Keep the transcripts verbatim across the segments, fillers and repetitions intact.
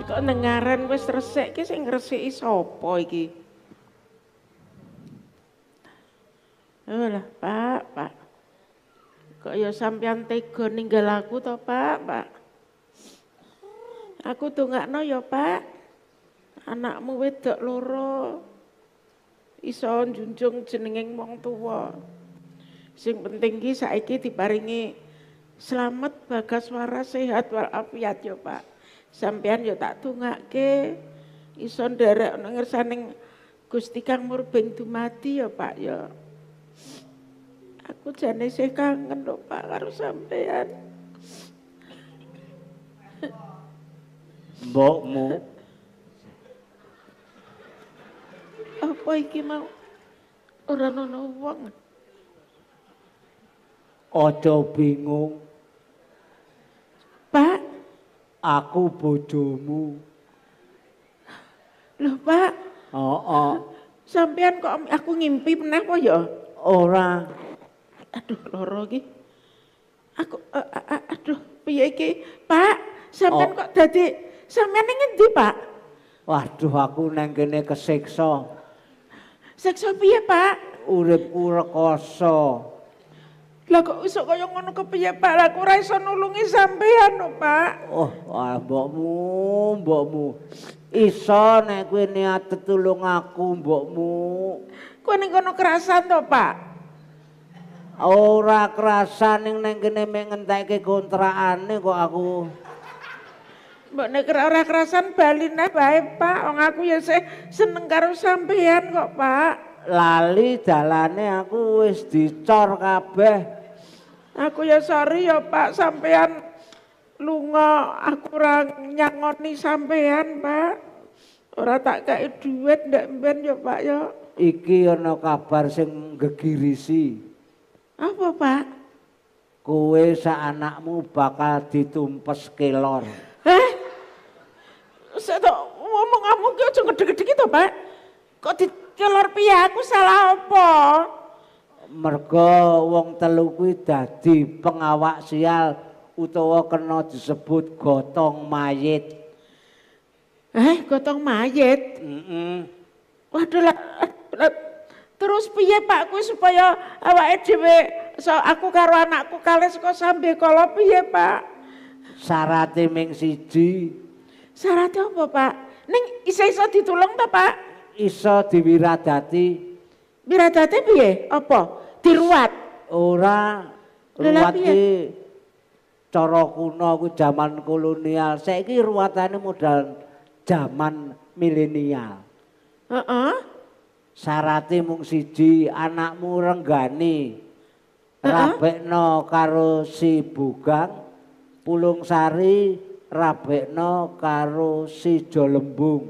Kok dengaran wis resik ki sing ngresiki sapa iki? Oh lah, Pak, Pak. Kok ya sampean tega ninggal aku to, Pak, Pak. Aku dongakno ya, Pak. Anakmu wedok loro. Iso njunjung jenenging wong tuwa. Sing penting ki saiki diparingi slamet bagas waras sehat walafiat ya, Pak. Sampean ya tak dongake iso nderek nang ngersaning Gusti Kang Murbeng dumadi ya, Pak ya. Aku jane sih kangen lho Pak karo sampean. Mbokmu. Apa iki mau? Ora ono wong. Aja bingung. Pak, aku bojomu. Loh, Pak. Heeh. Sampean kok aku ngimpi meneh apa ya? Ora. Aduh, loro iki. Aku uh, uh, aduh, piye iki? Pak, sampean oh. kok dadi sampean ning endi, Pak? Waduh, aku nang kene kesiksa. Siksa piye, Pak? Uripku rekoso. Lah kok iso kaya ngono kepiye, Pak? Lah aku ora iso nulungi sampean lho, Pak. Oh, ah, mbokmu, mbokmu. Iso nek kowe niat tulung aku, mbokmu. Kowe ning kono kerasan to, Pak? Ora kerasan ning nang kene mek ngentekke kontrakane kok aku. Mbok nek ora kerasan bali neh bae, Pak. Wong aku ya sih seneng karo sampean kok, Pak. Lali dalane aku wis dicor kabeh. Aku ya sorry ya Pak, sampean lunga aku ora nyangoni sampean, Pak. Ora tak kei dhuwit ndak mben ya, Pak ya. Iki ana kabar sing gegirisi. Apa, Pak? Kowe sak anakmu bakal ditumpes kelor. Eh? Saya tak ngomong-ngomong ki aja ngedeg-gedeg to, Pak. Kok dikelor piye aku salah apa? Mergo wong telu kuwi dadi pengawak sial utawa kena disebut gotong mayit. Eh, gotong mayit? Heeh. Waduh lah, terus piye Pak kuwi supaya awake dhewe so aku karo anakku kalih saka sambe kala piye Pak? Syaraté ming siji. Syaratnya apa Pak? Ning iso-iso ditulung ta Pak? Iso diwiradati. Wiradati piye? Apa? Diruat? Ora, ruwat ki cara kuno ku jaman kolonial. Saiki ruwatane modal jaman milenial. Heeh. Syaraté mung siji, anakmu renggani. Rabekno karo si Bugang, Pulung Sari rabekno karo si Jolembung.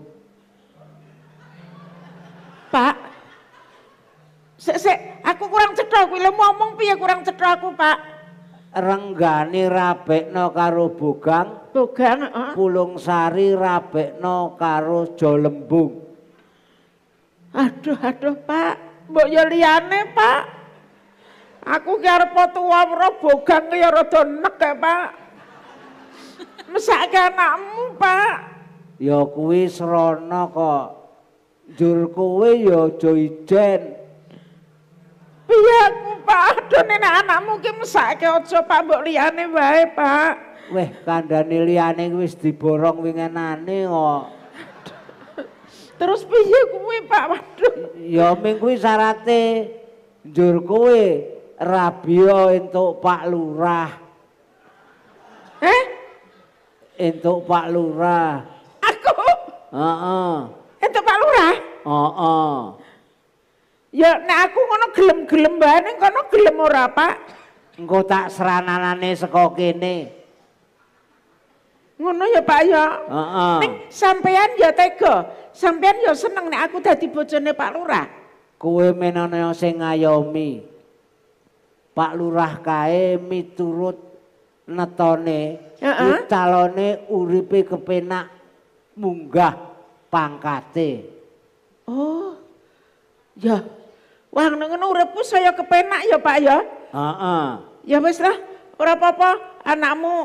Pak, sik sik, aku kurang cetha kuwi lho ngomong piye kurang cetha aku, Pak. Renggani rabekno karo Bugang, Bugang, heeh. Pulung Sari rabekno karo Jolembung. Aduh, aduh, Pak. Mbok ya liyane, Pak. Aku ki arep tuwa weruh Bugang ya rada nek ya, Pak. Mesake anakmu, Pak. Ya kuwi srana kok. Njur kowe ya aja ijen. Piye aku, Pak? Aduh nek anakmu ki mesake aja Pak, mbok liyane wae, Pak. Weh, kandhane liyane wis diborong wingenane kok. Terus piye kuwi, Pak? Waduh. Ya ming kuwi syarate. Njur kowe rabia entuk Pak Lurah. Eh? Entuk Pak Lurah. Aku? Heeh. Entuk Pak Lurah? Heeh. Ya nek aku ngono gelem-gelem bae ning kono gelem ora, Pak? Engko tak serananane saka kene. Ngono ya, Pak ya. Heeh. Ning sampean ya tega. Sampean ya seneng nek aku dadi bojone Pak Lurah. Kowe menana sing ngayomi. Pak Lurah kae miturut netone, Heeh. calone uripe kepenak munggah pangkate. Oh. Ya. Wah, ngono uripku saya kepenak ya, Pak ya. Heeh. Ya wis lah, ora apa-apa, anakmu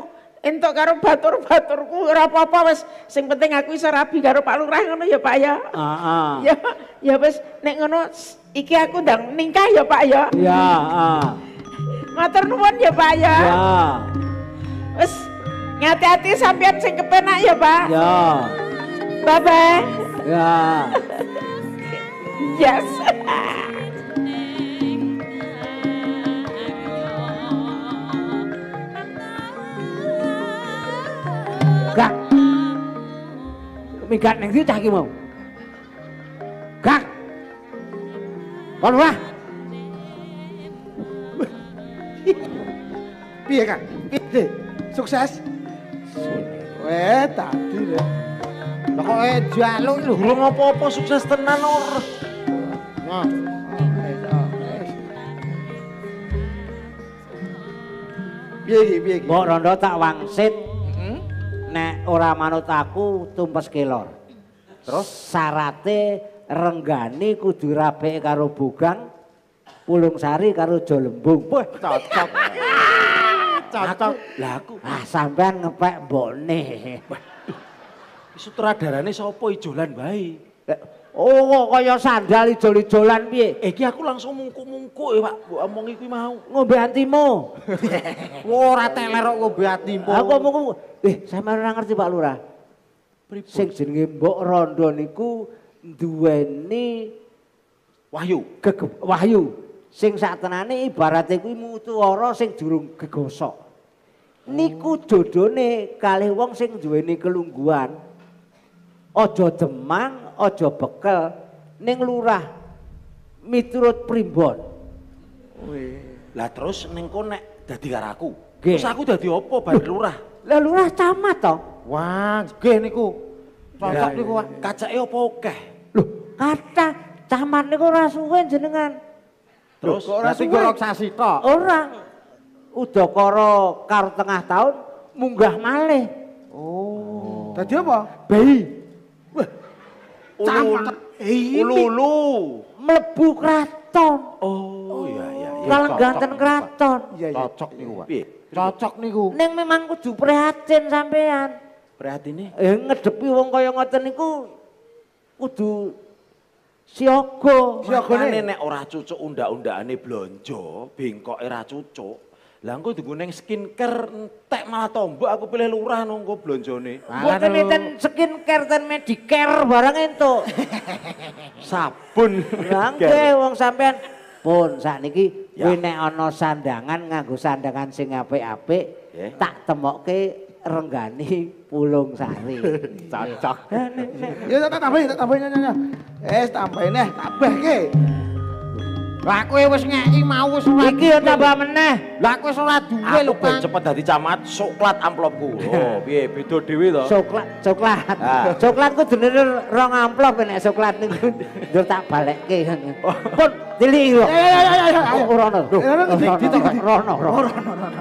entuk karo batur-baturku ora apa-apa wis sing penting aku iso rabi karo Pak Lurah ngono ya Pak ya. Heeh. Ya ya wis nek ngono iki aku ndang ningkah ya Pak ya. Ya, heeh. Matur nuwun ya Pak ya. Ya. Wis ngati-ati sampean sing kepenak ya Pak. Ya. Bye bye. Ya. Yes. Gak. Minggat ning ndi cah iki mau? Gak. Kon wah. Piye Kang? Piye? Sukses? Weh, tadi lho. Lah kok eh jaluk lho. Durung apa-apa sukses tenan ora. Nah. Piye iki, piye iki? Mbok Rondo tak wangsit. Nek ora manut aku tumpes kelor. Terus syarate renggani kudu rabek karo Bugang, Pulung Sari karo Jolembung. Wah, cocok. Cocok. Lah aku Ah sampean ngepek mbokne. sutradarane sapa ijolan bae. Oh kok kaya sandal ijol-ijolan piye? Eh iki aku langsung mungkuk-mungkuk ya Pak, mbok omong iki mau. Ngombe antimu. Ora teler kok ngombe atimu. Aku mungkuk. Eh sampean ora ngerti Pak Lurah. Sing jenenge Mbok Rondo niku duweni Wahyu. Gege- Wahyu. Sing satenane ibarate kuwi mutuwara sing durung gegosok. Niku jodone kalih wong sing duweni kelungguhan. Aja demang, aja bekel ning lurah miturut primbon. Lah terus ning kok nek dadi karo aku. Nggih. Terus aku dadi apa bar lurah? Lah lurah camat to. Wah, nggih niku. Cocok Lah, niku, Pak. Kacake apa akeh? Loh, kata camat niku ora suwe jenengan. Terus Kok ora Lah, suwe. tinggal sasi tok. Ora. Udakara karo tengah tahun munggah malih. Oh. Dadi apa? Bayi ulu ulu. mlebu kraton. Oh iya iya iya. Kalengganten kraton. Iya, iya. Cocok niku Pak. Piye? Cocok niku. Ning memang kudu prihatin sampean. Prihatine Eh ngedepi wong kaya ngoten niku kudu siaga. Makane nek ora cucuk undak-undakane blonjo, bengkoke ra cucuk. Lah engko dienggo ning skincare entek malah tombok aku pilih lurah nunggu blonjone. Mboten enten skincare ten medicare barang entuk. Sabun. Lah nggih wong sampean pun sakniki Ya. kowe nek ana sandangan nganggo sandangan sing apik-apik Nggih. tak temokke renggani Pulung Sari. Cocok. Lah, nek- nek- Ya tak tambahin, tak tambahin nyonya. Eh, tambahin eh, tambahke. Lah kowe wis ngeki mau wis ora. Iki yo tambah meneh. Lah kowe wis ora duwe Aku lho, ben Kang. cepet dadi camat soklat amplopku. Oh, piye beda dhewe to? Coklat, coklat. Ah. Coklat kudu rong amplop nek coklat niku ndur tak balekke. Pun dili yo. Ya ya ya ya, ya. Oh, ora ono. Eh, ora ono, di- di- di- Ora ono, ora ono.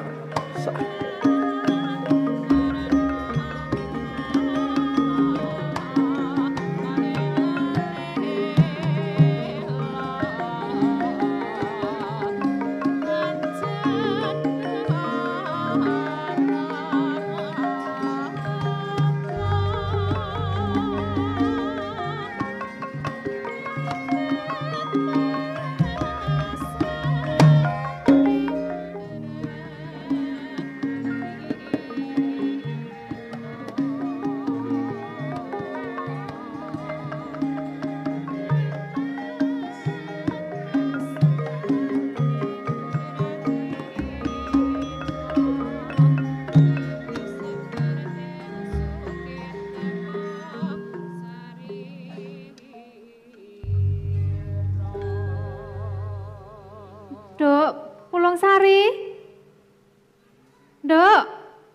Duk, Pulung Sari. Duk.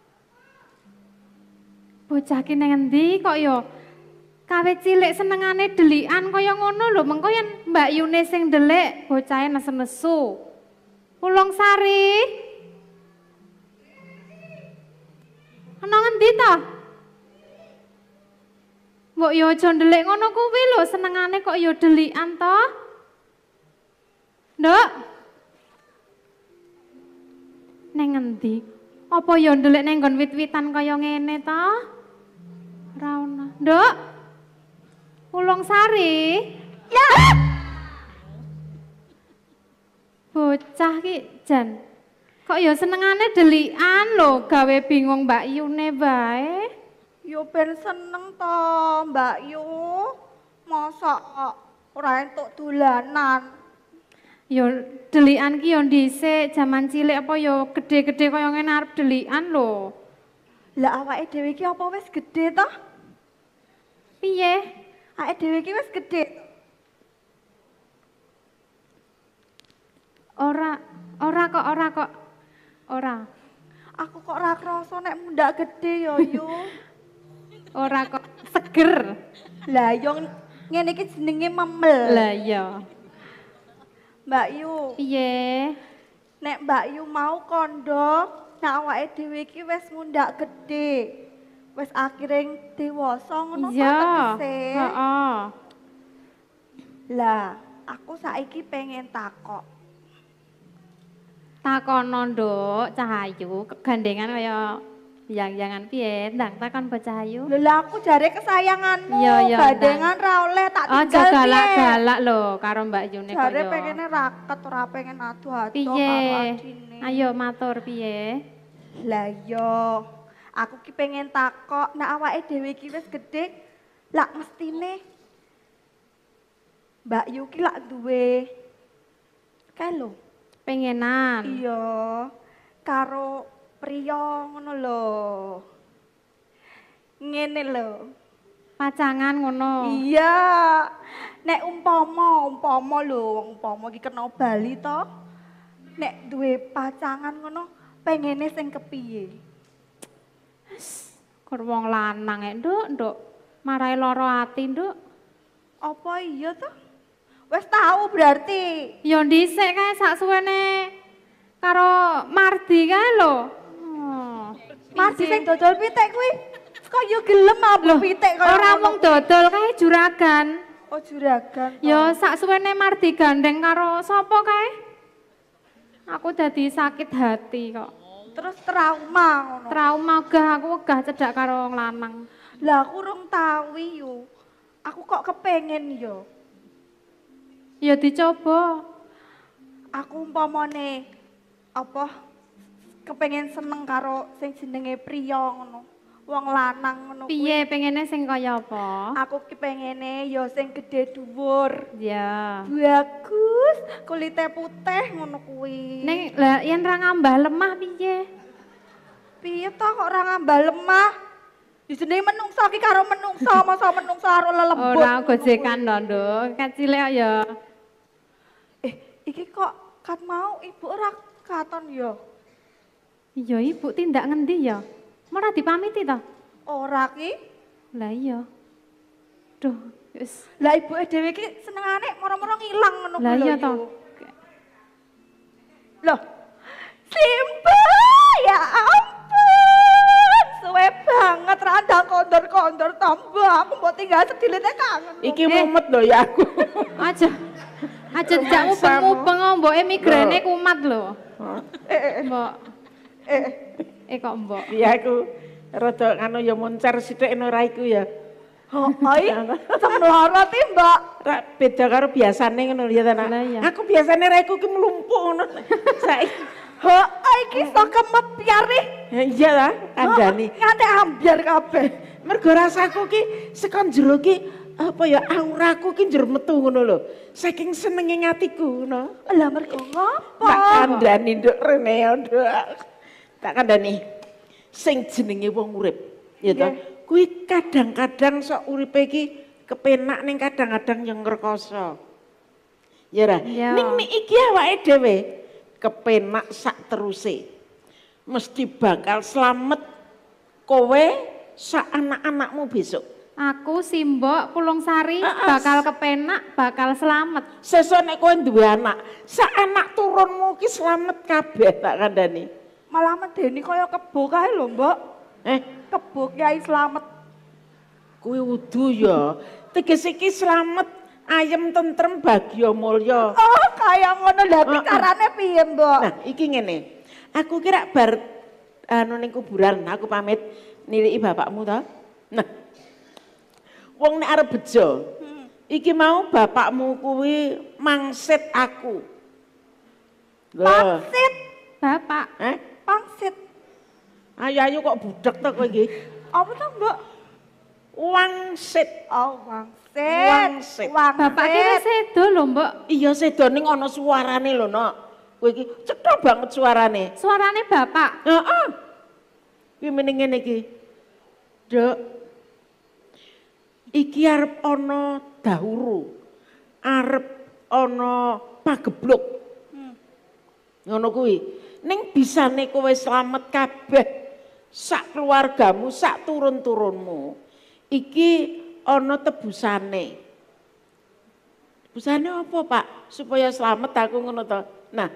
Bocah ki nang endi kok ya kawit cilik senengane delikan kaya ngono lho, mengko yen Mbak Yune sing ndelik bocahe nesu-nesu. Pulung Sari. Ana ngendi ta? Mbok yo aja ndelik ngono kuwi lho, senengane kok ya delikan to. Nduk. Neng ngendi? Apa ya ndelik nang nggon wit-witan kaya ngene ta? Ora ono. Nduk. Ulung Sari. Ya. Bocah ki jan. Kok ya senengane delikan lho, gawe bingung Mbak Yune bae. Yo ben seneng to, Mbak Yu. Masa ora entuk dolanan. Yo delikan ki yo dhisik jaman cilik apa yo gede-gede kaya ngene arep delikan lho. Lah awake dhewe iki apa wis gedhe to? Piye? Awake dhewe iki wis gedhe. Ora, ora kok, ora kok. Ora. Aku kok ora krasa nek mundak gedhe yo Yu. Ora kok seger. Lah yo ngene iki jenenge memel. Lah iya. Mbak Yu, Piye? nek Mbak Yu mau kondo, nek awake dhewe iki wis mundak gedhe. Wis akhire dewasa ngono Iya. ta tegese. Heeh. Lah, aku saiki pengen takok. Takono nduk Cahayu, kegandengan kaya yang-yangan piye? Ndang takon bocah Ayu. Lha lah aku jare kesayanganmu, Iya, iya, gandengan ra oleh tak Aja tinggal piye. galak-galak lho karo Mbak Yune kok Jare yo. pengene raket ora pengen adu-adu Piye? karo adine. Ayo matur piye? Lah iya, aku ki pengen takok nek awake dhewe iki wis gedhe, lak mestine Mbak Yu ki lak duwe kae lho. Pengenan. Iya, karo priya ngono lho. Ngene lho. Pacangan ngono. Iya. Nek umpama, umpama lho, wong umpama iki kena bali to. Nek duwe pacangan ngono, pengene sing kepiye? Kur wong lanang e, Nduk, Nduk. Marai lara ati, Nduk. Apa iya to? Wis tahu berarti. Ya dhisik kae sak suwene karo Mardi kae lho. Oh, Mardi piye? sing dodol pitik kuwi kok yo gelem apa pitik kaya Ora ngono mung kuwi? dodol kae juragan. Oh juragan. Ya sak suwene Mardi gandeng karo sapa kae? Aku dadi sakit hati kok. Terus trauma ngono. Trauma gah aku wegah cedak karo wong lanang. Lah aku rung tahu yo. Aku kok kepengen yo. Ya dicoba. Aku umpamane apa kepengen seneng karo sing jenenge priya ngono. Wong lanang ngono kuwi. Piye pengene sing kaya apa? Aku ki pengene ya sing gedhe dhuwur. Ya. Bagus, kulite putih ngono kuwi. Ning lah yen ra ngambah lemah piye? Piye to kok ora ngambah lemah? Di jenenge menungso ki karo menungso, masa menungso karo lelembut. Ora gojekan lho, Nduk. Kecilik ya. Eh, iki kok kat mau ibu ora katon ya? Iya, Ibu tindak ngendi ya? Ora dipamiti to? Ora ki. Lah iya. Duh, wis. Lah ibuke dhewe ki senengane moro-moro ngilang ngono Lah kuwi lho. iya to. Yu. Loh. Simba, ya ampun. Suwe banget randang kondor-kondor tambah. Aku mau tinggal sedilite kangen. Iki mumet lho ya aku. Aja. Aja dijak mubeng-mubeng mboke migrene kumat lho. Eh, eh, Mbok. eh. Eh kok mbok. Ya aku rada anu ya moncer sithik ora iku ya. Oh, ai, semlorot iki, Mbak. Ra beda karo biasane ngono ya ta, Nak. Lah iya. Aku biasane ra iku ki mlumpuk ngono. Saiki Ha, iki iso kemepyar nih. ya iya ta, kandhani. Nganti ambyar kabeh. Mergo rasaku ki sekon jero ki apa ya auraku ki njur metu ngono lho. Saking senenge ngatiku ngono. Lah mergo ngopo? Tak kandhani nduk rene ya, Nduk. Tak kandhani. Sing jenenge wong urip, ya ta. Kuwi kadang-kadang sok uripe iki kepenak ning kadang-kadang yang ngrekoso. Ya ra. Ya. Ning nek iki awake dhewe kepenak sak teruse. Mesti bakal slamet kowe sak anak-anakmu besok. Aku Simbok Pulung Sari bakal kepenak, bakal selamat. Sesuk nek kowe duwe anak, sak anak turunmu ki slamet kabeh tak kandhani. Malah medeni kaya kebo kae lho, Mbok. Eh, Kebo Kyai Slamet. kuwi wudu ya. Tegese iki slamet, ayem tentrem bagya mulya. Oh, kaya ngono lha Heeh. carane piye, Mbok? Nah, iki ngene. Aku kira bar anu ning kuburan, aku pamit niliki bapakmu to. Nah. Wong nek arep bejo. Hmm. Iki mau bapakmu kuwi mangsit aku. Pangsit. Bapak. Eh? Pangsit. Ayo-ayo kok budek to kowe iki? Apa to, Mbak? Wangsit. Oh, wangsit. Wangsit. Wangsit. Bapak ki wis sedo lho, Mbok. Iya sedo ning ana suarane lho, Nok. Kowe iki cetha banget suarane. Suarane bapak. Heeh. Kuwi meneng ngene iki. Dok. Iki arep ana dahuru. Arep ana pagebluk. Hmm. Ngono kuwi. Ning bisane kowe slamet kabeh. Sak keluargamu, sak turun-turunmu. Iki ana tebusane. Tebusane apa, Pak? Supaya slamet aku ngono to. Nah.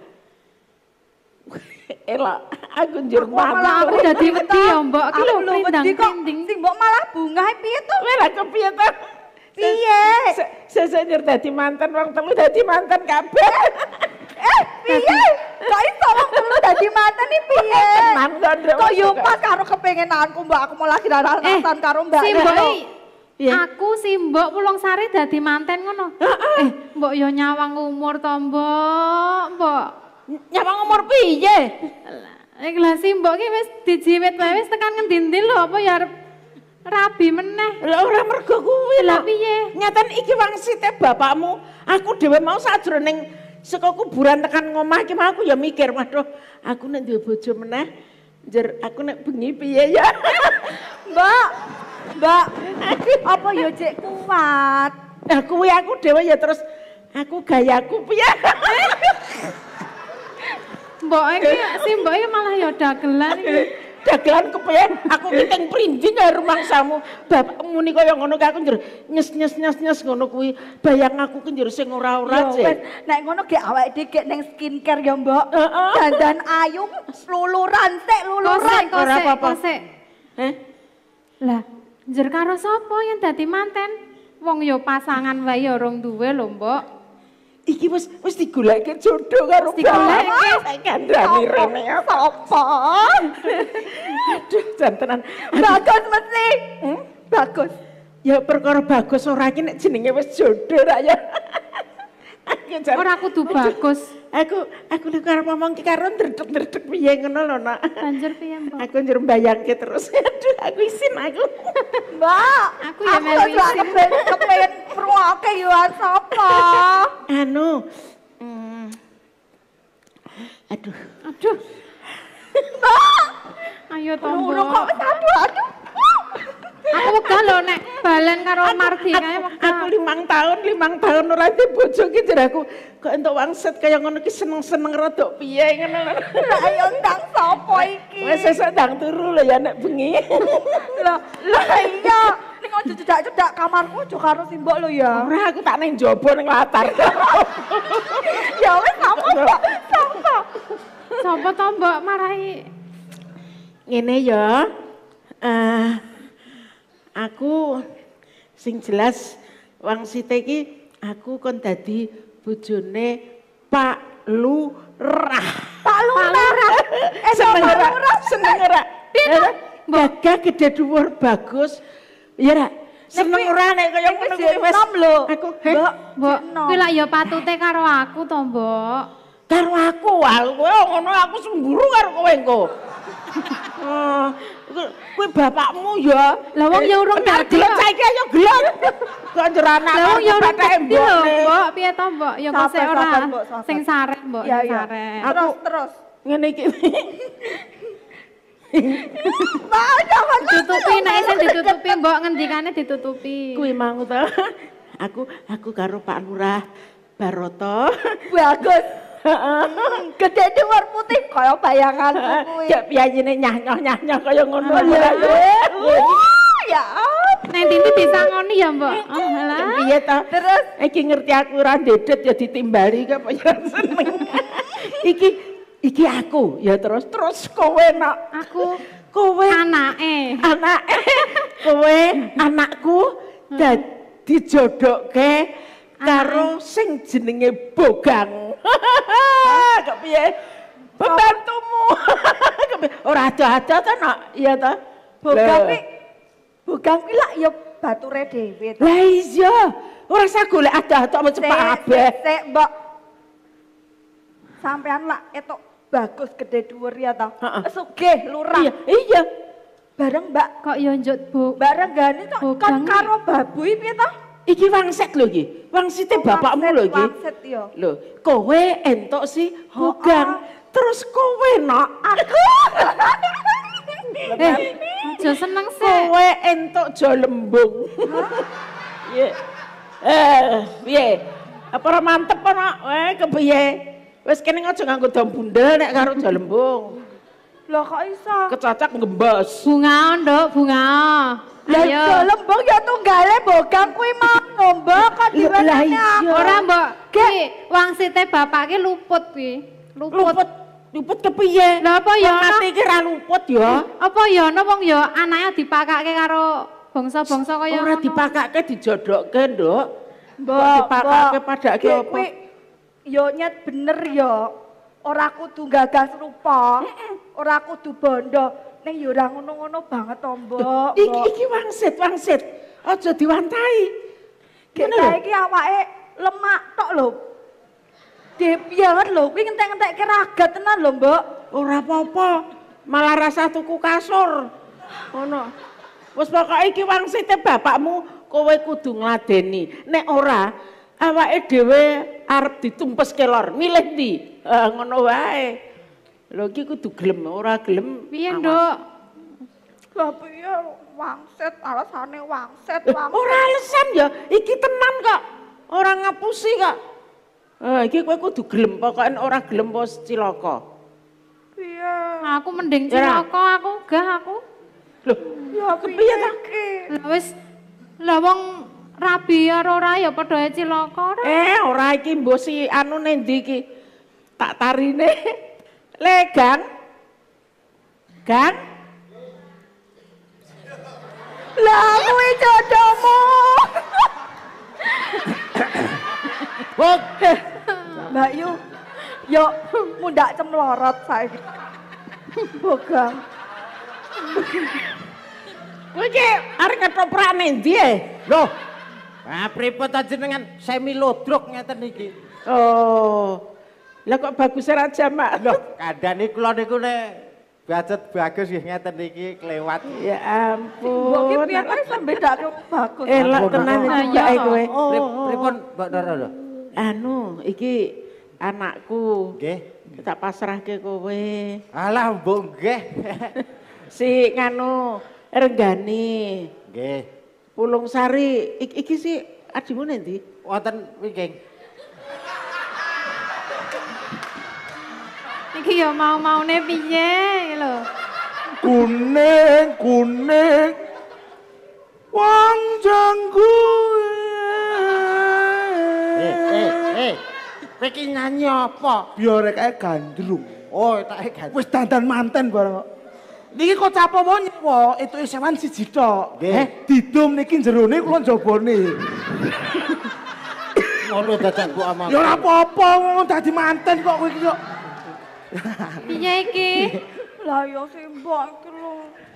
Elok, aku njur malah aku dadi wedi ya, Mbok. Ki lho prindang-prinding. Sing mbok malah bungah piye to? Lah kepiye to? Piye? Sesuk njur dadi mantan wong telu dadi mantan kabeh. Eh, piye? Kok iso wong telu dadi mantan iki piye? Tenan kok, Nduk. Kok yo pas karo kepengenanku, Mbak. Aku mau lagi raratan karo Mbak. Si Mbok aku si Mbok Pulungsari dadi manten ngono. Eh, Mbok yo nyawang umur to, Mbok. Mbok nyawang umur piye? Lah, lah si Mbok ki wis dijiwit wae wis tekan ngendi-endi lho apa ya arep rabi meneh. Lah ora mergo kuwi lho. Lah piye? Nyaten iki wangsite bapakmu. Aku dhewe mau sajroning saka kuburan tekan ngomah iki mau aku ya mikir, waduh, aku nek duwe bojo meneh, njer aku nek bengi piye ya? Mbak. Mbak, apa ya cek kuat? Nah kuwi aku dhewe ya terus aku gayaku piye? Mbok iki si Mbok iki malah ya dagelan iki. Dagelan kepiye? Aku ngiting prinding karo rumangsamu. Bapakmu muni kaya ngono ki aku njur nyes-nyes nyes-nyes ngono kuwi. Bayang aku ki njur sing ora-ora sih. Nek ngono ge awake dhewe gek ning skincare ya, Mbok. Dandan ayu luluran sik luluran. Ora apa-apa. Heh. Lah, njur karo sapa yang dadi manten? Wong ya pasangan wae ya urung duwe lho, Mbok. Iki wis wis digoleki jodoh karo digoleki kandrani rene apa? Aduh, jantenan. Bagus mesti. Hmm? Bagus. Ya perkara bagus ora iki nek jenenge wis jodoh ra ya. Ora kudu bagus. Aku aku nek arep ngomong ki karo ndredeg-ndredeg piye ngono lho, Nak. Banjur piye, Mbak? Aku njur mbayangke terus. Aduh, aku isin aku. Mbak, aku ya melu isin. Kepengen ngrungokne yo sapa? Anu. Hmm. Aduh. Aduh. Mbak. Ayo to, Mbak. Kok wis aduh aduh. Aku wegah lho nek balen karo Mardi kae wegah. Aku limang tahun, limang tahun ora di bojo ki jar aku kok entuk wangsit kaya ngono ki seneng-seneng rada piye ngono. Lah ayo ndang sapa iki? Wis sesuk ndang turu lho ya nek bengi. Lah lah iya, ning ojo cedak-cedak kamarku aja karo simbok lho ya. Ora aku tak ning njaba ning latar. Ya wis sapa kok? Sapa? Sapa to Mbok marahi? Ngene ya. Eh aku sing jelas wangsite iki aku kon dadi bojone Pak Lurah. Pak Lurah. Eh seneng ora? Seneng ora? Gagah gede dhuwur bagus. Ya ra. Seneng ora nek kaya ngono kuwi wis. Aku, Mbok, Mbok, kuwi lak ya patute karo aku to, Mbok. Karo aku, wah kowe ngono aku semburu karo kowe engko. Oh, kuwi bapakmu ya. Lah wong ya urung ngerti kok. Saiki ayo gelem. Kok njur anak Lah wong ya urung pateke ngerti lho, Mbok. Piye to, Mbok? Ya kok sik ora sing sarek, Mbok, sing sarek. Terus terus ngene iki. Mbak, jangan ditutupi nek sing ditutupi, Mbok, ngendikane ditutupi. Kuwi mau to. Aku aku karo Pak Lurah Baroto. Bagus. Gede dhuwur putih kaya bayanganku kuwi. Kayak piyayine nyah-nyoh-nyah kaya ngono. Ya. Neng Tinti disangoni ya, Mbok. Oh, alah. Piye to? Terus iki ngerti aku ora ndedet ya ditimbali kok ya seneng. Iki iki aku ya terus terus kowe nak. Aku kowe anake. Anake. Kowe anakku dadi jodoke karo sing jenenge Bogang. Kok piye? Pembantumu. ora ada-ada ta nak. Iya ta. Bogang kuwi bogang kuwi lak ya bature dhewe. Lah iya, ora usah golek ada-ada apa cepak kabeh. Sik, Mbok. Sampean lak etok bagus gede dhuwur ya ta. Sugih lurah. Iya, iya. Bareng Mbak Kok yo njut, Bu? bareng gane tok Bogang kan iki. karo babuy piye to? Iki wangsit lho iki. Wangsite bapakmu lho iki. Wangsit ya. Lho, kowe entuk si Bogang. Terus kowe nak aku. Eh, aja seneng sih. Kowe entuk Jolembung. Iya. Eh, piye? Apa ora mantep apa nak? Eh, kepiye? Wis kene aja nganggo dom bundel nek karo Jolembung. Lah kok iso? Kecacak ngembas. Bunga, Nduk, bunga. Lah Ayo. Jolembung ya tunggale bogang kuwi mau Mbok kok diwenehne aku. Ora, Mbok. Ki wangsite bapake luput kuwi. Luput. Luput, luput kepiye? Lah apa ya Wong ana? mati iki ra luput ya. Apa ya ana wong ya anake dipakake karo bangsa-bangsa kaya Ora ngono. dipakake dijodokke, Nduk. Mbok Kok dipakake Mbok, padake Ki apa? kuwi yo nyet bener yo. Ora kudu gagas rupa. Ora kudu bondo. Ning yo ora ngono-ngono banget to, Mbok. Iki Mbok. iki wangsit, wangsit. Aja diwantahi. Ngene lho. Kita iki awake lemak tok lho. Depianget lho, kuwi ngentek-ngentek ragat tenan lho, Mbok. Ora apa-apa. Malah rasa tuku kasur. Ngono. Wes pokoke iki wangsite bapakmu, kowe kudu ngladeni. Nek ora, awake dhewe arep ditumpes kelor. Milih ndi? Eh, ngono wae. Lho iki kudu gelem, ora gelem. Piye, awas. Nduk? Lah piye wangsit, alasane wangsit, Eh, wangsit. ora alasan ya, iki tenan kok. Ora ngapusi kok. Eh, iki kowe kudu gelem, pokoke ora gelem wis cilaka. Piye? Aku mending Ya. cilaka aku, gah aku. Lho, Ya kepiye ta? iki? Lah wis lah wong rabi karo ora ya padha ae cilaka ora. Eh, ora iki mbok si anu ning ndi iki? Tak tarine. Le, Gang. Gang. Lah kuwi jodohmu. Bok. Mbak Yu, yo mundak cemlorot saiki. Bogang. Kowe iki arep ketoprak ning ndi e? Loh. Ah pripun ta jenengan semi lodrok ngeten iki. Oh. Lah kok bagus ora jamak? Loh, kandhane kula niku nek budget bagus nggih ngeten iki kelewat. Ya Mbok ki ampun. piye kok iso bedake bagus. Eh, lak Ampun, tenan ampun. iki Nah, mbak iya e toh. kowe. Prip- Pripun Mbak Dara lho? Anu, iki anakku. Nggih. Tak pasrahke kowe. Alah mbok nggih. Si nganu Renggani. Nggih. Pulung Sari. Iki, iki si adimu nanti. Wonten wingking. Iki ya mau-maune piye lho. Kuning, kuning. Wong janggu. Eh, eh, eh. Kowe iki nyanyi apa? Biar kayak gandrung. Oh, tak ganti. Wis dandan manten bareng kok. Niki kok capo mau nyewa, itu isewan siji tok. Nggih. Eh, didum niki jerone kula njabane. Ngono dadak mbok amal. Ya ora apa-apa wong dadi manten kok kowe iki kok. Piye iki? Lah yo simbok iki lho.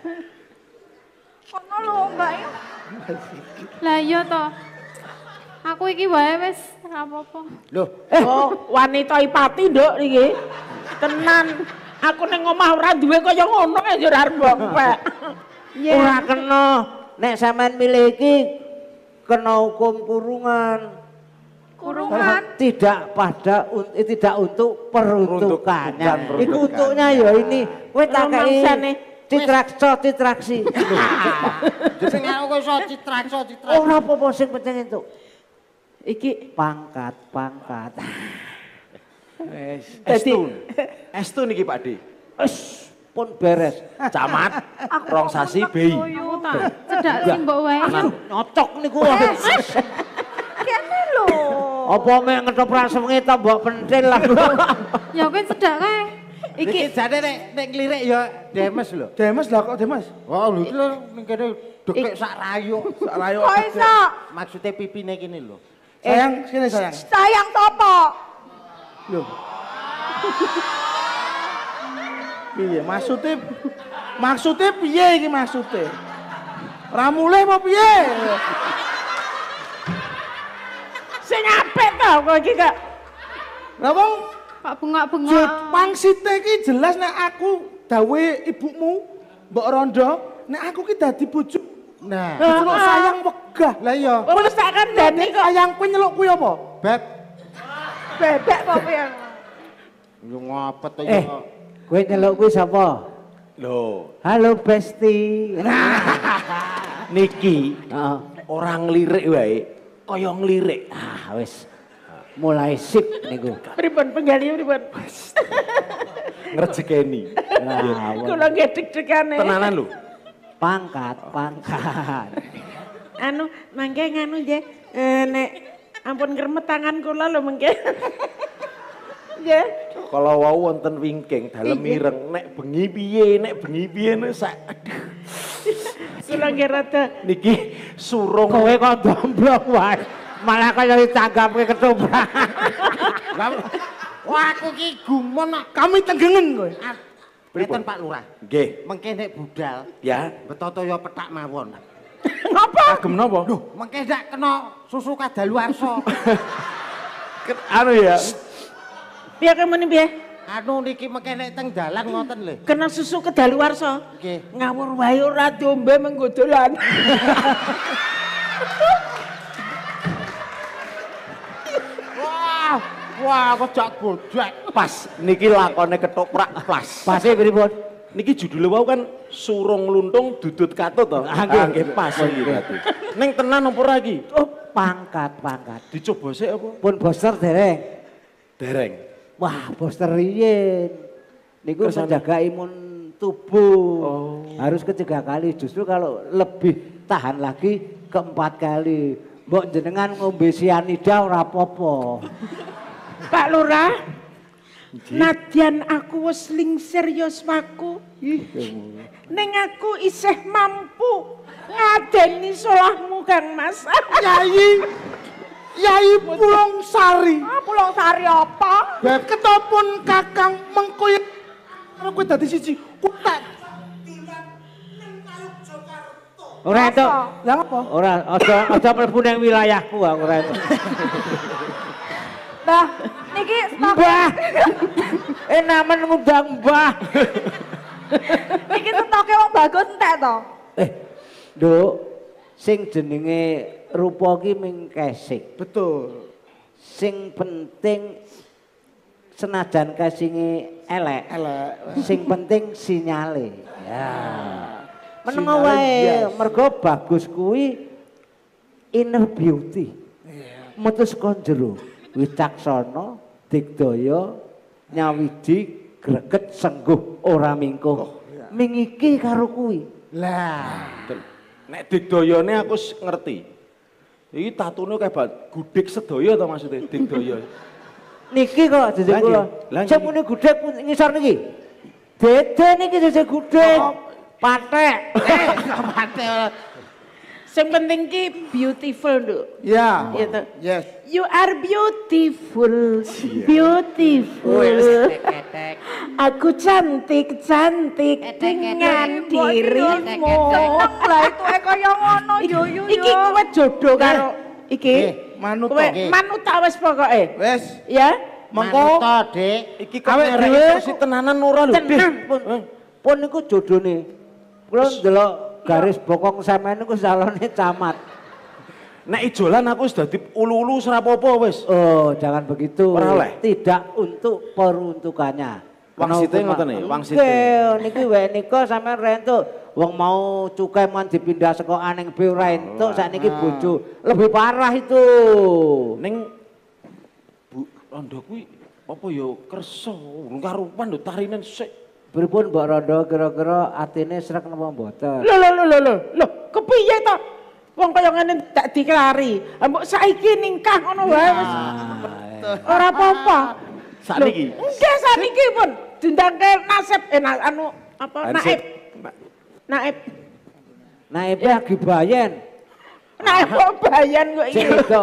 Ono lho Mbak Yu. Lah iya to. Aku iki wae wis ora apa-apa. Loh, Eh, oh, wanita ipati nduk niki. Tenan. Aku ning omah ora duwe kaya ngono ya ora arep mbok. ora kena. Nek sampean milih iki kena hukum kurungan. Kurungan. Tidak pada un- eh, tidak untuk peruntukannya. bukan Iku peruntukan. untuknya ya ini. Kowe tak kei Romansane. citrakso citraksi. Jeneng aku iso citrakso citrak. Ora apa-apa sing penting entuk. Iki Pangkat, pangkat. Wis. Estun. Estun iki Pak De. Wis pun beres. Camat rong sasi B I. Aku tak cedak simbok wae. Nyocok niku. Kene lho. Apa mek ngetoprak semenge ta mbok pentil lah. Ya kowe cedak kae. Iki jane nek nek nglirik ya demes lho. Demes lah kok Demes. Oh lho iki lho ning kene dekek sak rayu. Sak rayo. Kok iso? Maksude pipine kene lho. Sayang, sini sayang. Sayang sapa? Lho. Piye maksude? Maksude piye iki maksude? Ora mulih apa piye? Sing apik to kok iki kok. Lah wong Kok bengok-bengok. pangsite iki jelas nek aku dawe ibumu Mbok Rondo, nek aku ki dadi bojo. Nah, celuk sayang wegah. Lah iya. Wis tak kandhani kok. Sayang kuwi nyeluk kuwi apa? Beb. Bebek kok piye? Yo ngapet to Eh, yo. kowe nyeluk kuwi sapa? Loh, Halo Besti. niki Heeh. orang lirik wae kaya ngelirik. Ah, wis. Mulai sip niku. Pripun penggali pripun? Ngrejekeni. Lah, Kula nggih deg-degane. Tenanan lho. pangkat, pangkat. Anu mangke nganu nggih eh, nek ampun kremet tangan kula lho mengke. Nggih. Kalau wau wonten wingking dalem mireng nek bengi piye nek bengi piye nek sak aduh. Kula nggih rada Niki surung Kowe kok domblong wae. Malah kaya ditanggapke ketoprak. Wah, aku ki gumon kami tenggengen kowe. Pripun Pak Lurah? nggih. Mengke nek budal, Ya. betotoyo petak mawon. ngapa? Kagem napa? Duh, mengke dak kena susu kadaluarsa. Ket- Anu ya. Piye kemene piye? Anu niki mengke nek teng dalan ngoten lho. Kena susu kedaluwarsa. Nggih. Ngawur wae ora dombe menggodolan. Wah, wah kok jak gojek. Pas niki lakone ketoprak pas. Pase pripun? Niki judule wau kan surung luntung dudut katut to. Ah, nggih. Ah, nggih pas iki berarti. Ning tenan apa ora iki? Oh, pangkat, pangkat. Dicoba sik apa? Pun booster dereng. Dereng. Wah, booster riyen. Niku Kersane. menjaga imun tubuh. Oh. Harus ketiga kali. Justru kalau lebih tahan lagi keempat kali. Mbok jenengan ngombe sianida ora apa-apa. Pak Lurah, nadyan aku wis lingsir yuswaku. Ning aku isih mampu ngadeni solahmu Kang Mas. Yai. Yai Pulong Sari. Ah, Pulang Sari apa? Beb ketopun Kakang mengko karo kowe dadi siji. Kutek. Ora entuk. Lah apa? Ora aja aja mlebu ning wilayahku aku ora entuk. Nah, niki stok Mbah. Eh namen ngundang Mbah. niki stoke wong bagus entek to. Eh, Nduk, sing jenenge rupa ki ming kesik. Betul. Sing penting senajan kesinge elek, Elek. sing penting sinyale. Ya. Menengo Sinyale wae, bias. mergo bagus kuwi inner beauty. Metu saka jero, wicaksana, digdaya, nyawiji, greget, sengguh, ora mingkuh. Mingiki karo kuwi. Lah. Betul. Nek digdayane aku s- ngerti. Iki tatune kayak bat gudik sedaya to maksudnya digdaya. Niki kok jejeg Lah, kula. nggih. Lah, Sing nggih. muni gudeg ngisor niki. Dede niki jejeg gudeg. Patek. Eh, patek. Sing penting ki beautiful, Nduk. Ya. Gitu. Yes. You are beautiful, beautiful. Aku cantik, cantik dengan dirimu. Seneng lah itu e kaya ngono yo yo yo. Iki kowe jodoh karo iki. Eh, manut Kowe to. manut ta wis pokoke. Wes. Ya. Mengko Dik. Iki kok Awet ngereki dhewe si tenanan ora lho. Tenang pun. Pun niku jodone. Kula ndelok garis bokong sampean niku calone camat. Nek ijolan aku wis dadi ulu-ulu ora apa-apa wis. Oh, jangan begitu. Ora oleh? Tidak untuk peruntukannya. Wangsite Kena ngoten hukuman. ya, wangsite. Nggih, niki wae nika sampean rentuk. Wong mau cukai man dipindah saka aneng B ora entuk, sakniki bojo. Lebih parah itu. Ning Bu Rondo kuwi apa ya kersa urung karupan lho tarinan sik. Pripun Mbak Rondo kira-kira atine srek napa mboten? Lho lho lho lho lho. Lho, kepiye to? Wong kaya ngene tak dikelari. Mbok saiki ningkah ngono wae wis. Ora apa-apa. Sakniki. Lho, Nggih sakniki pun dindangke nasib eh na- anu apa naib. Naib. Naibe lagi bayen. Naib kok bayan kok iki. Sing itu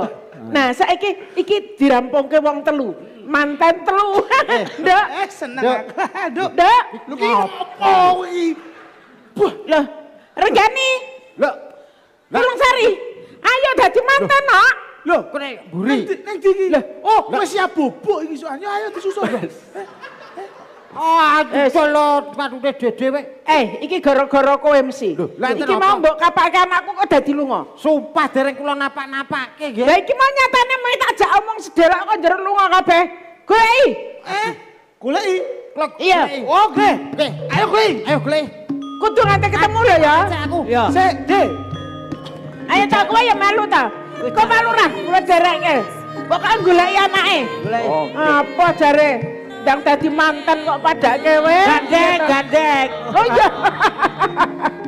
Nah, saiki iki dirampungke wong telu. Manten telu. Nduk. Eh seneng aku. Aduh. Nduk. Lu ki opo iki? Wah, loh, Regani. Loh. Tulung Sari. Ayo dadi manten, Nok. Loh, Kene mburi. neng ndi iki? Oh, wis siap bubuk iki soalnya. Ayo disusul. Oh, aduh kolot patute dhewe. Eh, iki gara-gara kowe M C. lah Iki enten mau apa? mbok kapake anakku kok dadi lunga. Sumpah dereng kula napak-napake nggih. Lah iki mau nyatane mau tak jak omong sedelok kok njero lunga kabeh. Goleki. Eh, goleki. Iya. Oh, nggih. Nggih. Ayo goleki. Ayo golek. Kudu nganti ketemu lho ya. Aku. Iya. Sik, Dik. Ayo tak kowe ya melu ta. Kok melu ra kula dereke. Pokoke goleki anake. Golek. Apa jare? Ndang dadi manten kok padake kowe. Gandeng, gandeng. Oh iya.